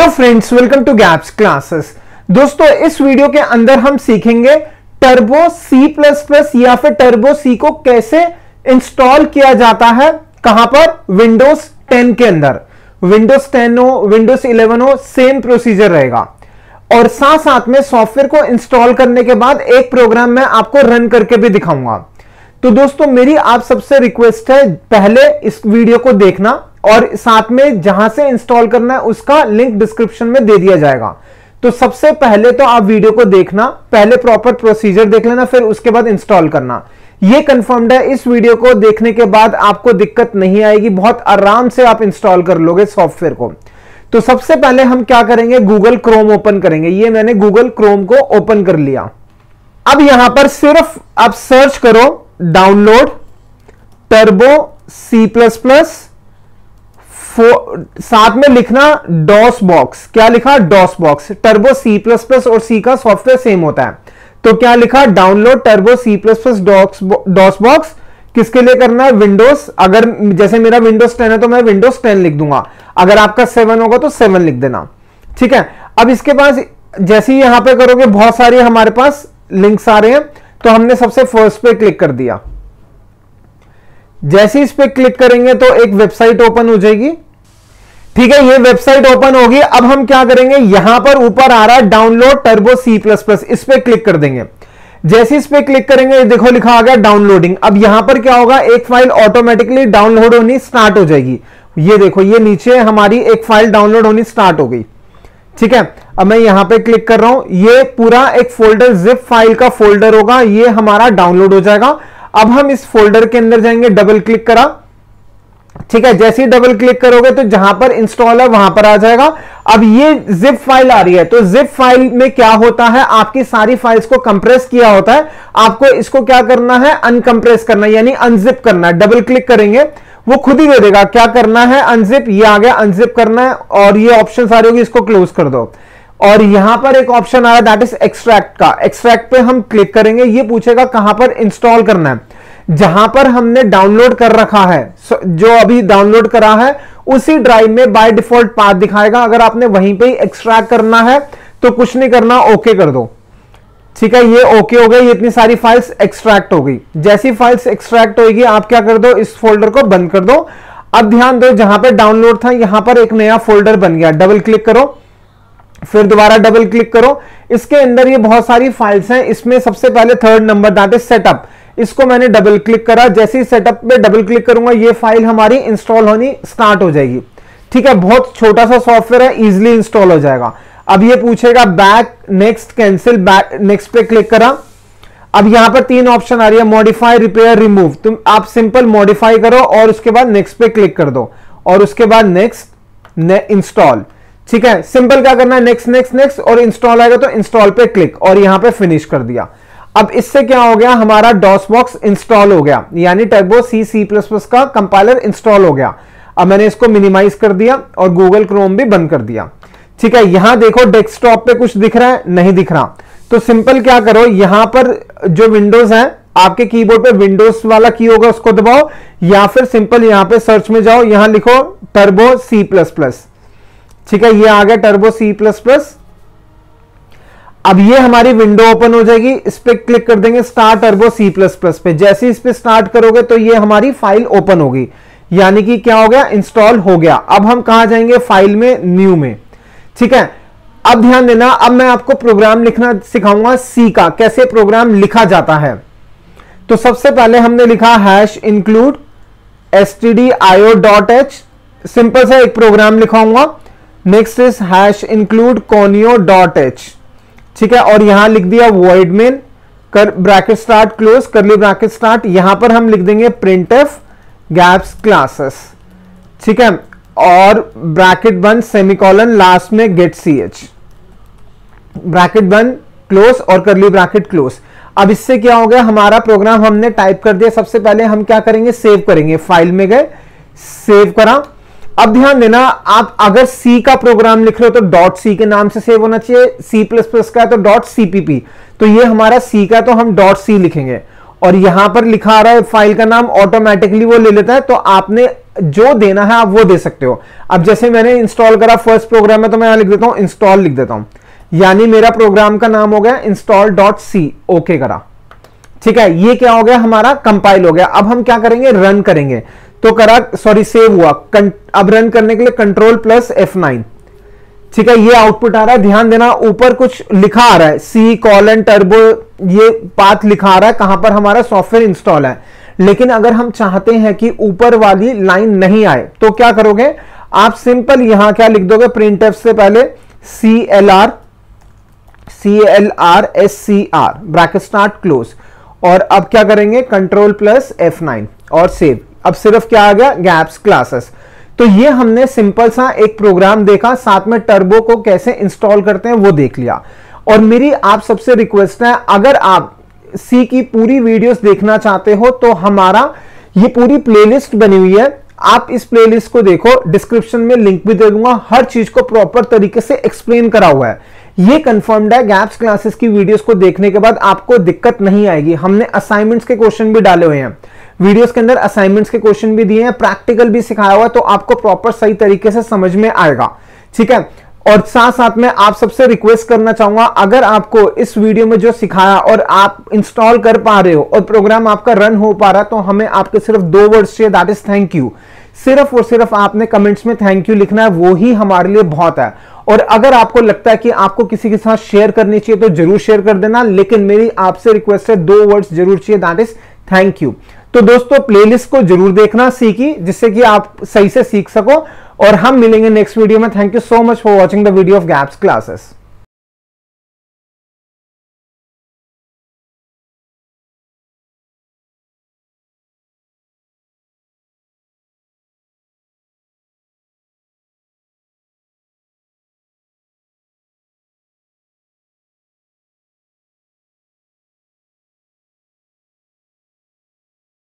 Hello friends, welcome to Gaps Classes. दोस्तों, इस video के अंदर हम सीखेंगे टर्बो C++ या फिर टर्बो C को कैसे इंस्टॉल किया जाता है। कहां पर? विंडोज 10 के अंदर। विंडोज 10 हो, विंडोज 11 हो, सेम प्रोसीजर रहेगा। और साथ साथ में सॉफ्टवेयर को इंस्टॉल करने के बाद एक प्रोग्राम मैं आपको रन करके भी दिखाऊंगा। तो दोस्तों, मेरी आप सबसे रिक्वेस्ट है, पहले इस वीडियो को देखना और साथ में जहां से इंस्टॉल करना है उसका लिंक डिस्क्रिप्शन में दे दिया जाएगा। तो सबसे पहले तो आप वीडियो को देखना, पहले प्रॉपर प्रोसीजर देख लेना, फिर उसके बाद इंस्टॉल करना। यह कंफर्म्ड है, इस वीडियो को देखने के बाद आपको दिक्कत नहीं आएगी, बहुत आराम से आप इंस्टॉल कर लोगे सॉफ्टवेयर को। तो सबसे पहले हम क्या करेंगे, गूगल क्रोम ओपन करेंगे। ये मैंने गूगल क्रोम को ओपन कर लिया। अब यहां पर सिर्फ आप सर्च करो डाउनलोड टर्बो C++, साथ में लिखना डॉस बॉक्स। क्या लिखा? DOS box. टर्बो C++ और C का सॉफ्टवेयर सेम होता है, तो क्या लिखा? Download Turbo C++ DOS box. किसके लिए करना है? विंडोज। अगर जैसे मेरा विंडोज 10 है तो मैं विंडोज 10 लिख दूंगा, अगर आपका 7 होगा तो 7 लिख देना। ठीक है। अब इसके पास जैसे ही यहां पे करोगे बहुत सारे हमारे पास लिंक्स आ रहे हैं, तो हमने सबसे फर्स्ट पे क्लिक कर दिया। जैसे इस पे क्लिक करेंगे तो एक वेबसाइट ओपन हो जाएगी। ठीक है, ये वेबसाइट ओपन होगी। अब हम क्या करेंगे, यहां पर ऊपर आ रहा है डाउनलोड टर्बो C++, इस पे क्लिक कर देंगे। जैसे इस पे क्लिक करेंगे, देखो लिखा आ गया डाउनलोडिंग। अब यहां पर क्या होगा, एक फाइल ऑटोमेटिकली डाउनलोड होनी स्टार्ट हो जाएगी। ये देखो, ये नीचे हमारी एक फाइल डाउनलोड होनी स्टार्ट हो गई। ठीक है, अब मैं यहां पे क्लिक कर रहा हूं, ये पूरा एक फोल्डर जिप फाइल का फोल्डर होगा, ये हमारा डाउनलोड हो जाएगा। अब हम इस फोल्डर के अंदर जाएंगे, डबल क्लिक करा। ठीक है, जैसे ही डबल क्लिक करोगे तो जहां पर इंस्टॉल है वहां पर आ जाएगा। अब ये जिप फाइल आ रही है, तो जिप फाइल में क्या होता है, आपकी सारी फाइल्स को कंप्रेस किया होता है। आपको इसको क्या करना है, अनकंप्रेस करना है, यानी अनजिप करना है। डबल क्लिक करेंगे वो खुद ही दे देगा क्या करना है, अनजिप। ये आ गया, अनजिप करना है, और ये ऑप्शन सारे होगी, इसको क्लोज कर दो। और यहां पर एक ऑप्शन आ रहा है, दैट इज एक्सट्रैक्ट का। एक्सट्रैक्ट पे हम क्लिक करेंगे, ये पूछेगा कहां पर इंस्टॉल करना है। जहां पर हमने डाउनलोड कर रखा है, जो अभी डाउनलोड करा है उसी ड्राइव में बाय डिफॉल्ट पाथ दिखाएगा। अगर आपने वहीं पे ही एक्सट्रैक्ट करना है तो कुछ नहीं करना, ओके कर दो। ठीक है, ये ओके हो गई, ये इतनी सारी फाइल्स एक्सट्रैक्ट हो गई। जैसी फाइल्स एक्सट्रैक्ट होगी, आप क्या कर दो, इस फोल्डर को बंद कर दो। अब ध्यान दो, जहां पे डाउनलोड था यहां पर एक नया फोल्डर बन गया। डबल क्लिक करो, फिर दोबारा डबल क्लिक करो। इसके अंदर ये बहुत सारी फाइल्स हैं। इसमें सबसे पहले third number, that is setup, इसको मैंने डबल क्लिक करा। जैसे ही सेटअप पे डबल क्लिक करूंगा, ये फाइल हमारी इंस्टॉल होनी स्टार्ट हो जाएगी। ठीक है, बहुत छोटा सा सॉफ्टवेयर है, इजीली इंस्टॉल हो जाएगा। अब ये पूछेगा back, next, cancel, back, next पे क्लिक करा। अब यहां पर 3 ऑप्शन आ रही है, मॉडिफाई, रिपेयर, रिमूव। तुम आप सिंपल मॉडिफाई करो और उसके बाद नेक्स्ट पे क्लिक कर दो, और उसके बाद नेक्स्ट, इंस्टॉल। ठीक है, सिंपल क्या करना है, नेक्स्ट नेक्स्ट नेक्स्ट, और इंस्टॉल आएगा तो इंस्टॉल पे क्लिक, और यहां पे फिनिश कर दिया। अब इससे क्या हो गया, हमारा डॉस बॉक्स इंस्टॉल हो गया, यानी टर्बो C++ का कंपाइलर इंस्टॉल हो गया। अब मैंने इसको मिनिमाइज कर दिया और गूगल क्रोम भी बंद कर दिया। ठीक है, यहां देखो डेस्कटॉप पे कुछ दिख रहा है, नहीं दिख रहा। तो सिंपल क्या करो, यहां पर जो विंडोज है, आपके कीबोर्ड पे विंडोज वाला की होगा, उसको दबाओ, या फिर सिंपल यहां पे सर्च में जाओ, यहां लिखो टर्बो C++। ठीक है, ये आ गया टर्बो C++। अब ये हमारी विंडो ओपन हो जाएगी। इस पे क्लिक कर देंगे, स्टार्ट टर्बो C++ पे। जैसे इस पे स्टार्ट करोगे तो ये हमारी फाइल ओपन होगी, यानी कि क्या हो गया, इंस्टॉल हो गया। अब हम कहां जाएंगे, फाइल में, न्यू में। ठीक है, अब ध्यान देना, अब मैं आपको प्रोग्राम लिखना सिखाऊंगा C का, कैसे प्रोग्राम लिखा जाता है। तो सबसे पहले हमने लिखा #include stdio.h, सिंपल सा एक प्रोग्राम लिखाऊंगा। Next is #include conio.h। ठीक है, और यहां लिख दिया void main, कर bracket start, close, curly bracket start. यहां पर हम लिख देंगे printf गैप्स क्लासेस। ठीक है, और ब्रैकेट बंद, सेमीकोलन, लास्ट में गेट ch, ब्रैकेट बंद, क्लोज, और करली ब्रैकेट क्लोज। अब इससे क्या हो गया, हमारा प्रोग्राम हमने टाइप कर दिया। सबसे पहले हम क्या करेंगे, सेव करेंगे। फाइल में गए, सेव करा। अब ध्यान देना, आप अगर C का प्रोग्राम लिख रहे हो तो .c के नाम से सेव होना चाहिए। C++ का है तो .cpp, तो ये हमारा C का, तो हम .c लिखेंगे। और यहां पर लिखा आ रहा है फाइल का नाम, ऑटोमेटिकली वो ले लेता है। तो आपने जो देना है आप वो दे सकते हो। अब जैसे मैंने इंस्टॉल करा फर्स्ट प्रोग्राम है तो मैं यहां लिख देता हूं इंस्टॉल, लिख देता हूं, यानी मेरा प्रोग्राम का नाम हो गया install.c। ओके करा, ठीक है, ये क्या हो गया हमारा कंपाइल हो गया। अब हम क्या करेंगे, रन करेंगे, तो करा, सॉरी सेव हुआ। अब रन करने के लिए Ctrl+F9, ठीक है, ये आउटपुट आ रहा है। ध्यान देना ऊपर कुछ लिखा आ रहा है C:\टर्बो, ये पाथ लिखा आ रहा है कहां पर हमारा सॉफ्टवेयर इंस्टॉल है। लेकिन अगर हम चाहते हैं कि ऊपर वाली लाइन नहीं आए तो क्या करोगे आप, सिंपल यहां क्या लिख दोगे, प्रिंटफ से पहले CLR ब्रैकेट स्टार्ट क्लोज, और अब क्या करेंगे Ctrl+F9 और सेव। अब सिर्फ क्या आ गया, गैप्स क्लासेस। तो ये हमने सिंपल सा एक प्रोग्राम देखा, साथ में टर्बो को कैसे इंस्टॉल करते हैं वो देख लिया। और मेरी आप सबसे रिक्वेस्ट है, अगर आप सी की पूरी वीडियोस देखना चाहते हो तो हमारा ये पूरी प्लेलिस्ट बनी हुई है, आप इस प्लेलिस्ट को देखो, डिस्क्रिप्शन में लिंक भी दे दूंगा, हर चीज को प्रॉपर तरीके से एक्सप्लेन करा हुआ है। ये कंफर्म्ड है, गैप्स क्लासेस की वीडियोस को देखने के बाद आपको दिक्कत नहीं आएगी। हमने असाइनमेंट्स के क्वेश्चन भी डाले हुए हैं, वीडियोस के अंदर असाइनमेंट्स के क्वेश्चन भी दिए हैं, प्रैक्टिकल भी सिखाया हुआ है, तो आपको प्रॉपर सही तरीके से समझ में आएगा, ठीक है। और साथ साथ में आप सबसे रिक्वेस्ट करना चाहूंगा, अगर आपको इस वीडियो में जो सिखाया और आप इंस्टॉल कर पा रहे हो और प्रोग्राम आपका रन हो पा रहा है, तो हमें आपके सिर्फ 2 वर्ड्स चाहिए, दैट इज थैंक यू। सिर्फ और सिर्फ आपने कमेंट्स में थैंक यू लिखना है, वो ही हमारे लिए बहुत है। और अगर आपको लगता है कि आपको किसी के साथ शेयर करनी चाहिए तो जरूर शेयर कर देना, लेकिन मेरी आपसे रिक्वेस्ट है 2 वर्ड्स जरूर चाहिए, दैट इज थैंक यू। तो दोस्तों प्लेलिस्ट को जरूर देखना सीखी, जिससे कि आप सही से सीख सको, और हम मिलेंगे नेक्स्ट वीडियो में। Thank you so much for watching the video of gaps classes.